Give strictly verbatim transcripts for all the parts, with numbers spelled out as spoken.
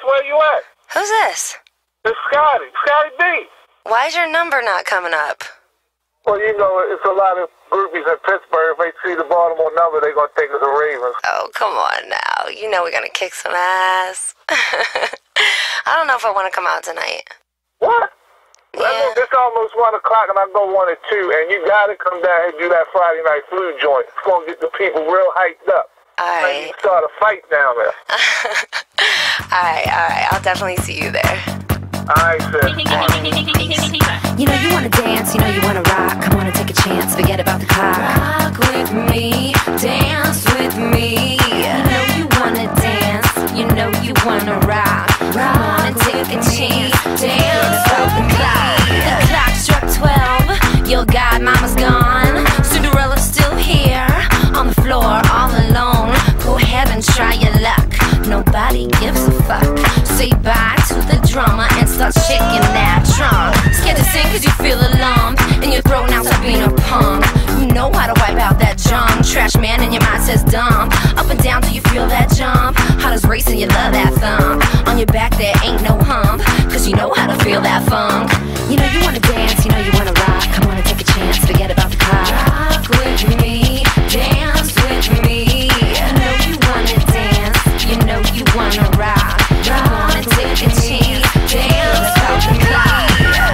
where you at? Who's this? It's Scotty. Scotty B. Why is your number not coming up? Well, you know, it's a lot of groupies in Pittsburgh. If they see the Baltimore number, they're going to think it's the Ravens. Oh, come on now. You know we're going to kick some ass. I don't know if I want to come out tonight. What? Yeah. Look, it's almost one o'clock and I go one or two, and you got to come down and do that Friday night flu joint. It's going to get the people real hyped up. All right. And you start a fight down there. all right, all right. I'll definitely see you there. All right, sis. You know you wanna dance, you know you wanna rock. Come on and take a chance, forget about the clock. Rock with me, dance with me. You know you wanna dance, you know you wanna rock. Come on and take a chance, dance about the clock. The clock struck twelve, your godmama's gone. Cinderella's still here, on the floor all alone. Go ahead and try your luck, nobody gives a fuck. Say bye to the drama and start shaking that trunk. Scared to sing cause you feel a lump in your throat, now stop being a punk. You know how to wipe out that junk. Trash man in your mind says dumb. Up and down till you feel that jump. Heart is racing, you love that thump. On your back there ain't no hump, cause you know how to feel that funk. You know you wanna dance, you know you wanna rock. Come on and take a chance, forget about the clock. Rock with me, dance with me. You know you wanna dance, you know you wanna rock. Come on and take a chance, dance about the clock.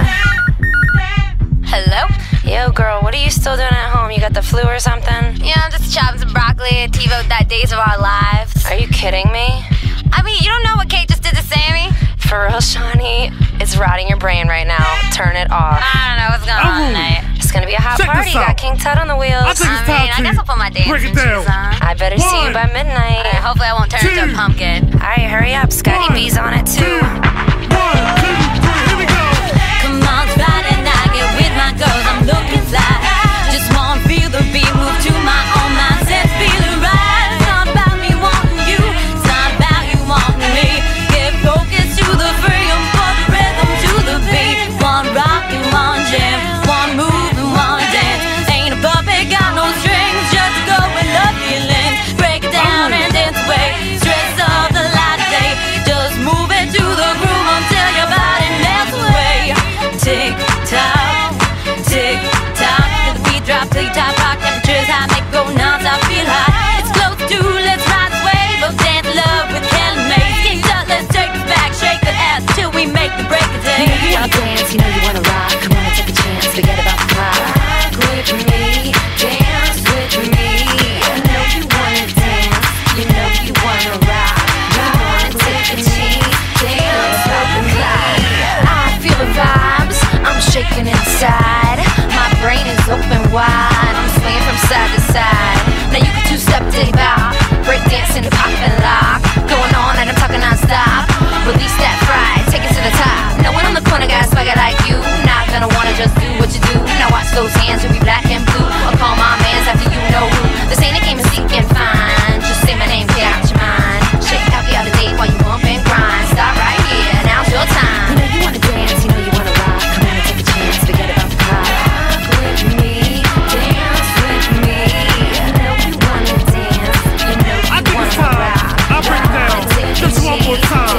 Hello? Yo, girl, what are you still doing at home? You got the flu or something? Yeah, I'm just chopping some broccoli and TiVo that Days of Our Lives. Are you kidding me? I mean, you don't know what Kate just did to Sammy? For real, Shawnee? It's rotting your brain right now. Turn it off. I don't know what's going on tonight. It's gonna be a hot Check party. this out. Got King Tut on the wheels. I think I it's mean, time I to guess I'll put my dancing break it shoes down. on. I better see you One. by midnight. Alright, hopefully I won't turn into a Two. pumpkin. Alright, hurry up. Scotty One, B's on it too. Two. One, two, three, here we go. Come on, it's Friday night, get with my girls, I'm looking fly. Just wanna feel the beat, move to my own mindset, feeling right. It's not about me wanting you, it's not about you wanting me. Get focused to the freedom, put the rhythm to the beat. One rock and one jam, one move and one dance. Ain't a puppet, got no strings, just go with love feelings. Break it down and dance away, stress of the light of day. Just move it to the groove until your body melts away. Tick tock, tick tock, till the beat drop, till you top rock. Temperatures high, make go non-stop, feel high. It's close to, let's ride this wave of dance love with Kelly May. King Tut, let's take this back, shake that ass till we make the break of day. You know you wanna dance, you know you wanna rock. Come on and take a chance, forget about the clock. Rock with me, dance with me. You know you wanna dance, you know you wanna rock. Come on and take a chance, dance about the clock. I feel the vibes, I'm shaking inside. My brain is open wide, I'm swinging from side to side. Now you can two-step to bop, break dancing, pop and lock. Going on and I'm talking non-stop. Release that fry, take it to the top. No one on the corner got a swagger like you. Not gonna wanna just do what you do. Now watch those hands, you'll be black and blue. I'll call my mans after you know who. This ain't a game of seek and find. Just say my name, get out your mind. Shake out the other day while you bump and grind. Stop right here, now's your time. You know you wanna dance, you know you wanna rock. Come on and take a chance, forget about the clock. Rock with me, dance with me. You know you wanna dance, you know you I think wanna it's time. rock. I'll break it down. Just one more time.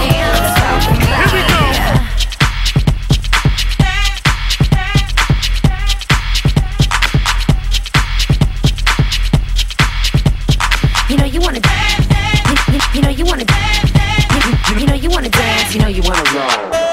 Here we go. You know you wanna dance. You, you, you know you wanna dance. You, you know you wanna dance. You know you wanna roll.